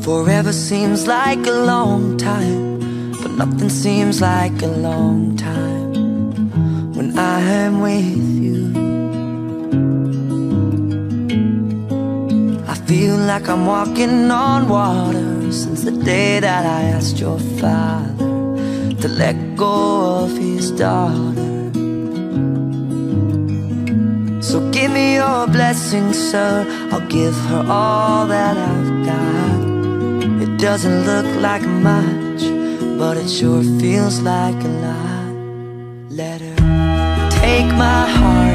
Forever seems like a long time, but nothing seems like a long time when I am with you. I feel like I'm walking on water since the day that I asked your father to let go of his daughter. So give me your blessing, sir, I'll give her all that I've got. It doesn't look like much, but it sure feels like a lot. Let her take my heart